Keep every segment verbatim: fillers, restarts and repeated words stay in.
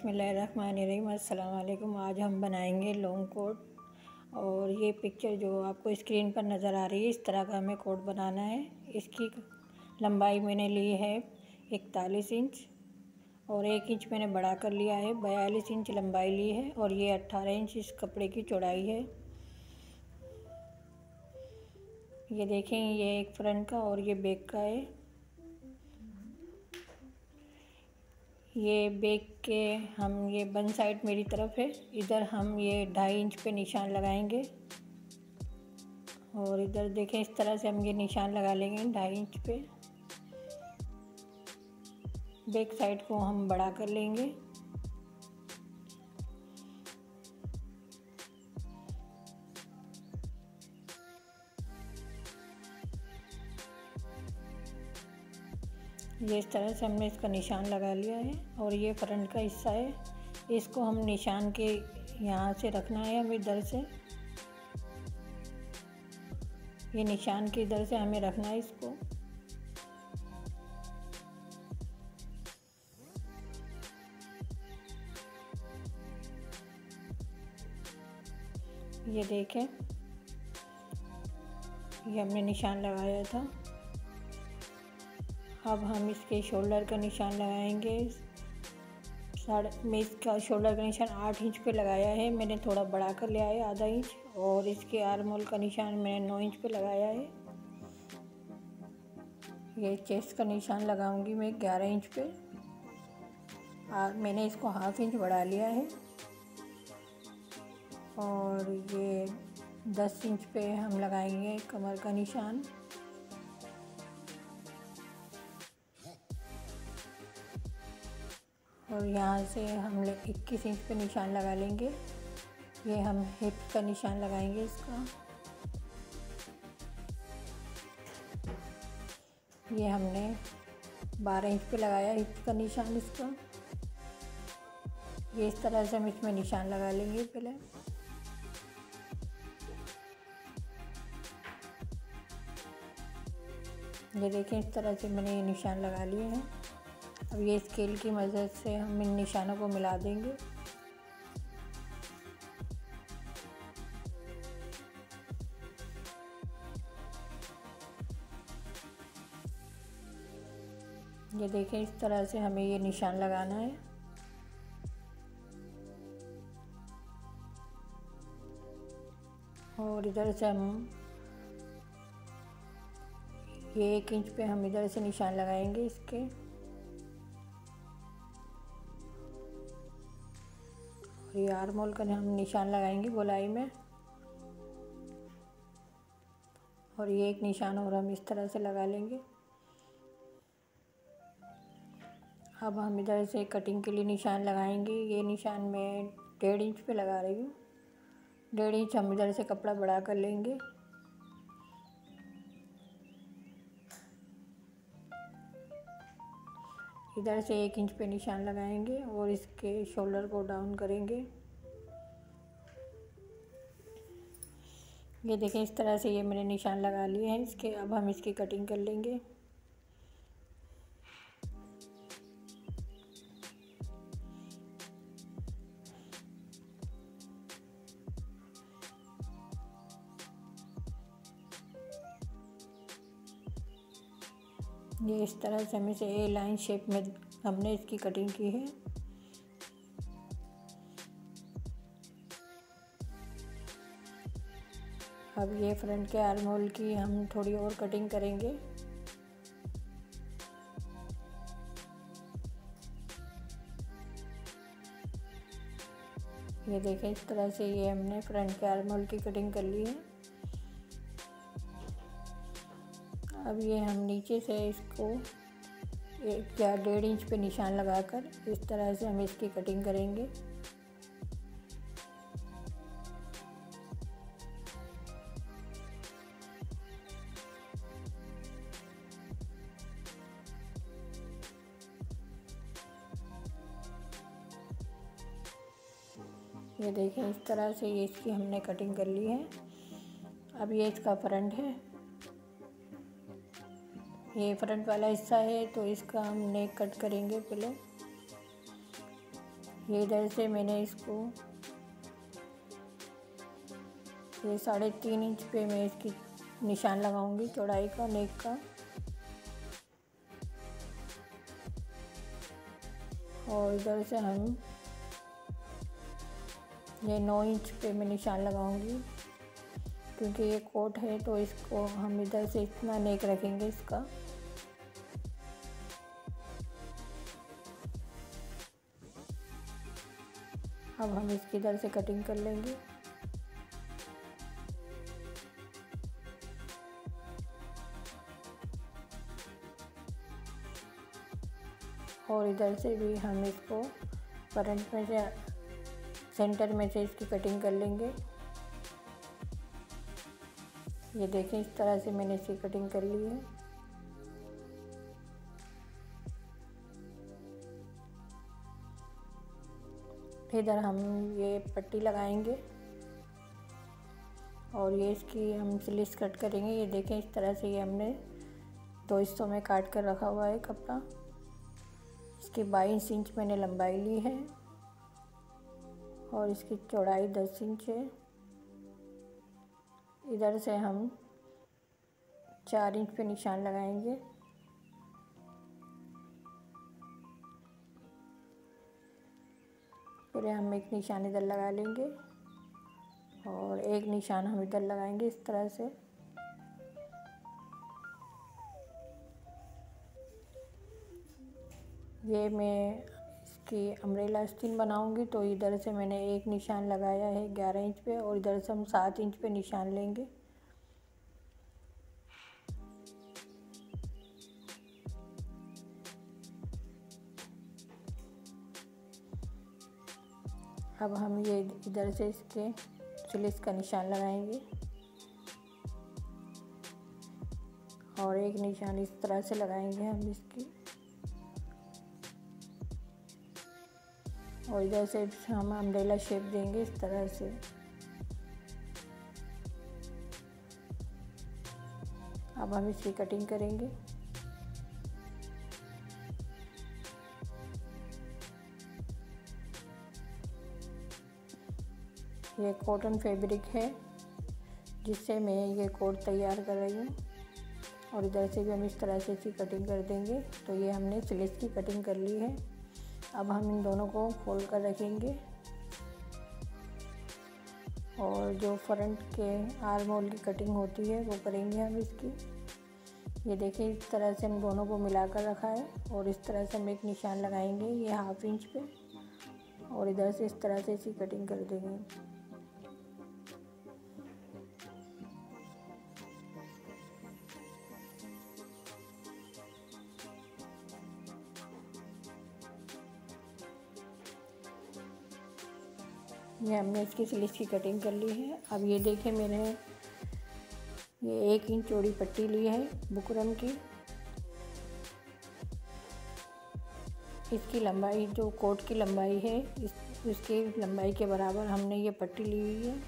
बिस्मिल्लाहिर्रहमानिर्रहीम। अस्सलाम वालेकुम। आज हम बनाएंगे लॉन्ग कोट। और ये पिक्चर जो आपको स्क्रीन पर नज़र आ रही है, इस तरह का हमें कोट बनाना है। इसकी लंबाई मैंने ली है इकतालीस इंच और एक इंच मैंने बढ़ा कर लिया है। बयालीस इंच लंबाई ली है और ये अट्ठारह इंच इस कपड़े की चौड़ाई है। ये देखें, ये एक फ्रंट का और ये बैक का है। ये बैक के हम ये बन साइड मेरी तरफ है, इधर हम ये ढाई इंच पे निशान लगाएंगे और इधर देखें इस तरह से हम ये निशान लगा लेंगे ढाई इंच पे। बैक साइड को हम बड़ा कर लेंगे। ये इस तरह से हमने इसका निशान लगा लिया है और ये फ्रंट का हिस्सा है, इसको हम निशान के यहाँ से रखना है। हमें इधर से ये निशान के इधर से हमें रखना है इसको। ये देखें, ये हमने निशान लगाया था। अब हम इसके शोल्डर का निशान लगाएंगे। साढ़े मैं इसका शोल्डर का निशान आठ इंच पे लगाया है, मैंने थोड़ा बढ़ा कर लिया है आधा इंच। और इसके आर्म होल का निशान मैंने नौ इंच पे लगाया है। ये चेस्ट का निशान लगाऊंगी मैं ग्यारह इंच पे और मैंने इसको हाफ इंच बढ़ा लिया है। और ये दस इंच पे हम लगाएंगे कमर का निशान। और यहाँ से हम इक्कीस इंच पे निशान लगा लेंगे। ये हम हिप का निशान लगाएंगे इसका। ये हमने बारह इंच पे लगाया हिप का निशान इसका। ये इस तरह से हम इसमें निशान लगा लेंगे पहले। ये देखें, इस तरह से मैंने ये निशान लगा लिए हैं। अब ये स्केल की मदद से हम इन निशानों को मिला देंगे। ये देखें, इस तरह से हमें ये निशान लगाना है। और इधर से हम ये एक इंच पे हम इधर से निशान लगाएंगे इसके। और ये आर्म होल का हम निशान लगाएंगे गोलाई में। और ये एक निशान और हम इस तरह से लगा लेंगे। अब हम इधर से कटिंग के लिए निशान लगाएंगे। ये निशान मैं डेढ़ इंच पे लगा रही हूँ। डेढ़ इंच हम इधर से कपड़ा बढ़ा कर लेंगे। इधर से एक इंच पे निशान लगाएंगे और इसके शोल्डर को डाउन करेंगे। ये देखें, इस तरह से ये मैंने निशान लगा लिए हैं इसके। अब हम इसकी कटिंग कर लेंगे। ये इस तरह से हमें से ए लाइन शेप में हमने इसकी कटिंग की है। अब ये फ्रंट के आर्म होल की हम थोड़ी और कटिंग करेंगे। ये देखें, इस तरह से ये हमने फ्रंट के आर्म होल की कटिंग कर ली है। अब ये हम नीचे से इसको एक या डेढ़ इंच पे निशान लगाकर इस तरह से हम इसकी कटिंग करेंगे। ये देखें, इस तरह से ये इसकी हमने कटिंग कर ली है। अब ये इसका फ्रंट है। ये फ्रंट वाला हिस्सा है तो इसका हम नेक कट करेंगे पहले। ये इधर से मैंने इसको ये साढ़े तीन इंच पे मैं इसकी निशान लगाऊंगी चौड़ाई का नेक का, और इधर से हम ये नौ इंच पे मैं निशान लगाऊंगी, क्योंकि ये कोट है तो इसको हम इधर से इतना नेक रखेंगे इसका। अब हम इसकी इधर से कटिंग कर लेंगे। और इधर से भी हम इसको फ्रंट में से सेंटर में से इसकी कटिंग कर लेंगे। ये देखें, इस तरह से मैंने इसकी कटिंग कर ली है। इधर हम ये पट्टी लगाएंगे और ये इसकी हम स्लिट्स कट करेंगे। ये देखें, इस तरह से ये हमने दो हिस्सों में काट कर रखा हुआ है कपड़ा। इसकी बाईस इंच मैंने लंबाई ली है और इसकी चौड़ाई दस इंच है। इधर से हम चार इंच पे निशान लगाएंगे। फिर हम एक निशान इधर लगा लेंगे और एक निशान हम इधर लगाएंगे इस तरह से। ये मैं इसकी अम्ब्रेला आस्तीन बनाऊंगी, तो इधर से मैंने एक निशान लगाया है ग्यारह इंच पे और इधर से हम सात इंच पे निशान लेंगे। अब हम ये इधर से इसके स्लिट्स का निशान लगाएंगे और एक निशान इस तरह से लगाएंगे हम इसकी, और इधर से हम अम्ब्रेला शेप देंगे इस तरह से। अब हम इसकी कटिंग करेंगे। ये कॉटन फैब्रिक है जिससे मैं ये कोट तैयार कर रही हूँ, और इधर से भी हम इस तरह से इसकी कटिंग कर देंगे। तो ये हमने स्लिट्स की कटिंग कर ली है। अब हम इन दोनों को फोल्ड कर रखेंगे और जो फ्रंट के आर्म होल की कटिंग होती है वो करेंगे हम इसकी। ये देखिए, इस तरह से हम दोनों को मिलाकर रखा है और इस तरह से हम एक निशान लगाएंगे ये हाफ इंच पे, और इधर से इस तरह से इसकी कटिंग कर देंगे। ये हमने इसकी स्लिट्स की कटिंग कर ली है। अब ये देखें, मैंने ये एक इंच चौड़ी पट्टी ली है बुकरम की। इसकी लंबाई जो कोट की लंबाई है इस उसकी लंबाई के बराबर हमने ये पट्टी ली हुई है।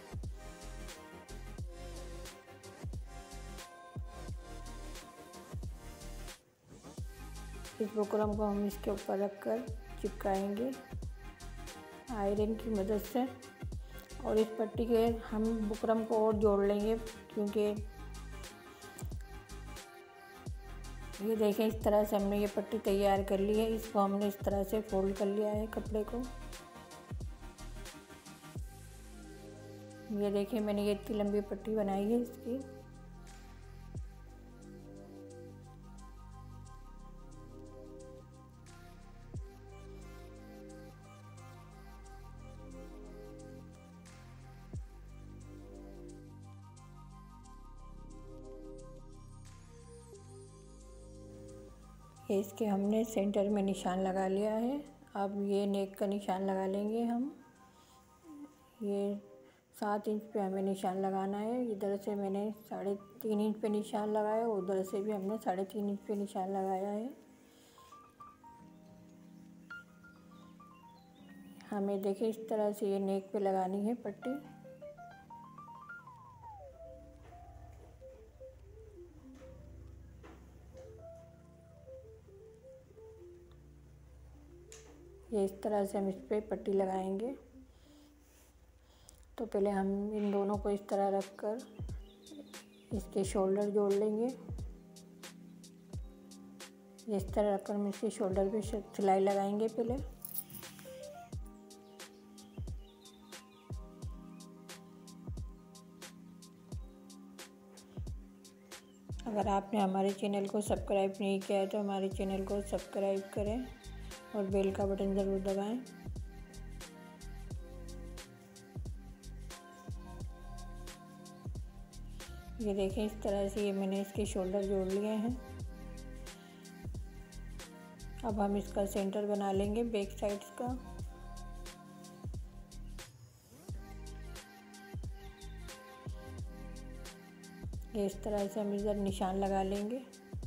इस बुकरम को हम इसके ऊपर रखकर चिपकाएंगे आयरन की मदद से, और इस पट्टी के हम बुकरम को और जोड़ लेंगे, क्योंकि ये देखें, इस तरह से हमने ये पट्टी तैयार कर ली है। इसको हमने इस तरह से फोल्ड कर लिया है कपड़े को। ये देखिए, मैंने ये इतनी लंबी पट्टी बनाई है इसकी। ये इसके हमने सेंटर में निशान लगा लिया है। अब ये नेक का निशान लगा लेंगे हम। ये सात इंच पे हमें निशान लगाना है। इधर से मैंने साढ़े तीन इंच पे निशान लगाया, उधर से भी हमने साढ़े तीन इंच पे निशान लगाया है। हमें देखिए, इस तरह से ये नेक पे लगानी है पट्टी। ये इस तरह से हम इस पर पट्टी लगाएंगे। तो पहले हम इन दोनों को इस तरह रख कर इसके शोल्डर जोड़ लेंगे। इस तरह रखकर हम इसके शोल्डर पे सिलाई लगाएंगे पहले। अगर आपने हमारे चैनल को सब्सक्राइब नहीं किया है तो हमारे चैनल को सब्सक्राइब करें और बेल का बटन ज़रूर दबाएं। ये देखें, इस तरह से ये मैंने इसके शोल्डर जोड़ लिए हैं। अब हम इसका सेंटर बना लेंगे बैक साइड्स का। ये इस तरह से हम इधर निशान लगा लेंगे।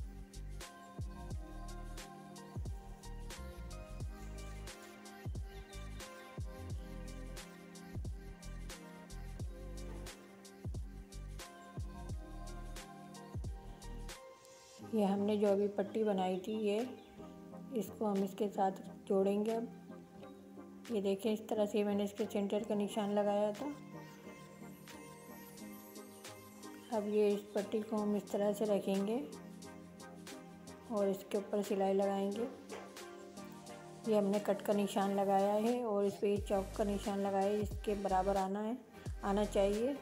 ये हमने जो अभी पट्टी बनाई थी, ये इसको हम इसके साथ जोड़ेंगे। अब ये देखें, इस तरह से मैंने इसके सेंटर का निशान लगाया था। अब ये इस पट्टी को हम इस तरह से रखेंगे और इसके ऊपर सिलाई लगाएंगे। ये हमने कट का निशान लगाया है और इस पे चौक का निशान लगाया है, इसके बराबर आना है आना चाहिए।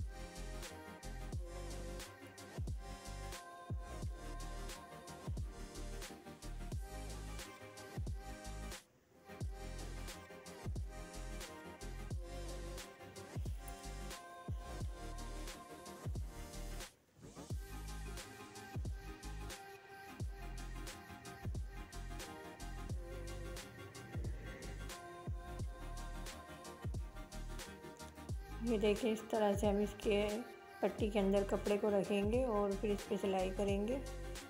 ये देखिए, इस तरह से हम इसके पट्टी के अंदर कपड़े को रखेंगे और फिर इस पर सिलाई करेंगे।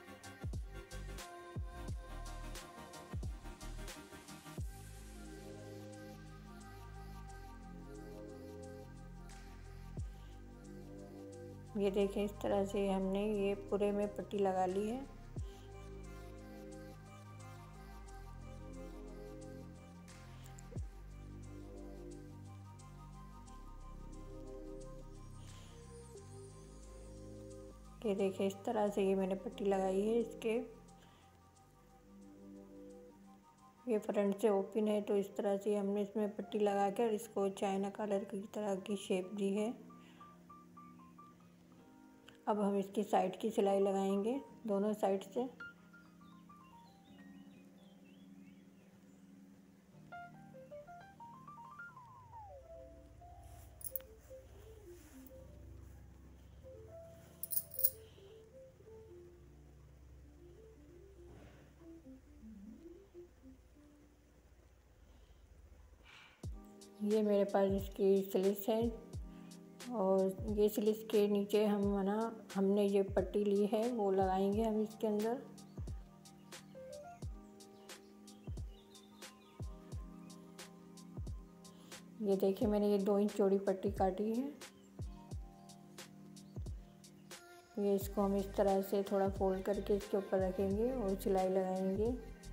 ये देखिए, इस तरह से हमने ये पूरे में पट्टी लगा ली है। ये देखिए, इस तरह से ये मैंने पट्टी लगाई है। इसके ये फ्रंट से ओपन है, तो इस तरह से हमने इसमें पट्टी लगा कर इसको चाइना कलर की तरह की शेप दी है। अब हम इसकी साइड की सिलाई लगाएंगे दोनों साइड से। ये मेरे पास इसकी स्लिस है और ये स्लिस के नीचे हम ना हमने ये पट्टी ली है वो लगाएंगे हम इसके अंदर। ये देखिए, मैंने ये दो इंच चौड़ी पट्टी काटी है। ये इसको हम इस तरह से थोड़ा फोल्ड करके इसके ऊपर रखेंगे और सिलाई लगाएंगे।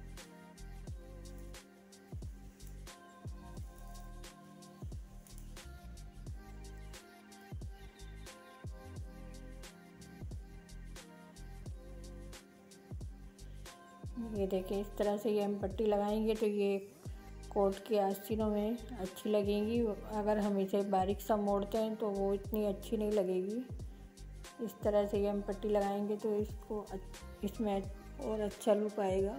ये देखिए, इस तरह से ये हम पट्टी लगाएंगे तो ये कोट की आस्तीनों में अच्छी लगेंगी। अगर हम इसे बारीक सा मोड़ते हैं तो वो इतनी अच्छी नहीं लगेगी। इस तरह से ये हम पट्टी लगाएंगे तो इसको इसमें और अच्छा लुक आएगा।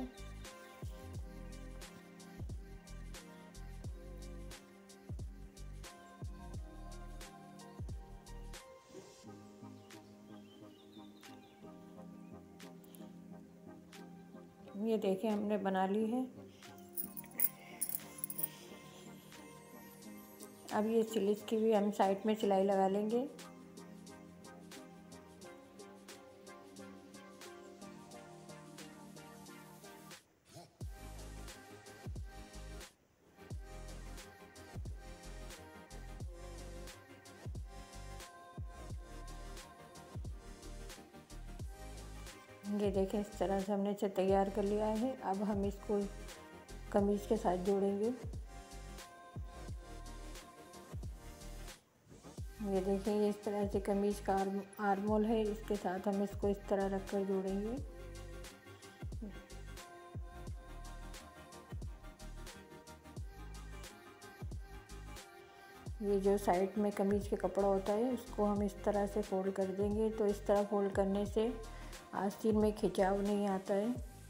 ये देखिए, हमने बना ली है। अब ये स्लिट की भी हम साइड में सिलाई लगा लेंगे। ये देखें, इस तरह से हमने इसे तैयार कर लिया है। अब हम इसको कमीज के साथ जोड़ेंगे। ये देखिए, ये इस तरह से कमीज का आर्म आर्मोल है, इसके साथ हम इसको इस तरह रख कर जोड़ेंगे। ये जो साइड में कमीज के कपड़ा होता है उसको हम इस तरह से फोल्ड कर देंगे। तो इस तरह फोल्ड करने से आस्तीन में खिंचाव नहीं आता है।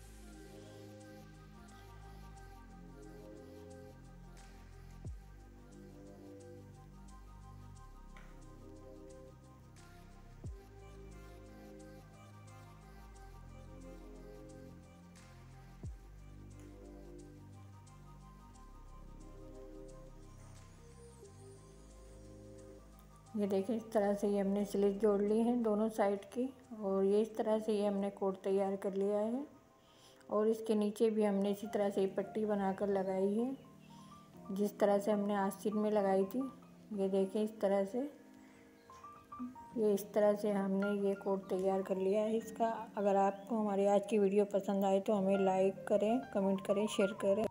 ये देखिए, इस तरह से ये हमने स्लिट जोड़ ली है दोनों साइड की, और ये इस तरह से ये हमने कोट तैयार कर लिया है। और इसके नीचे भी हमने इसी तरह से पट्टी बनाकर लगाई है, जिस तरह से हमने आस्तीन में लगाई थी। ये देखिए, इस तरह से ये इस तरह से हमने ये कोट तैयार कर लिया है इसका। अगर आपको हमारी आज की वीडियो पसंद आए तो हमें लाइक करें, कमेंट करें, शेयर करें।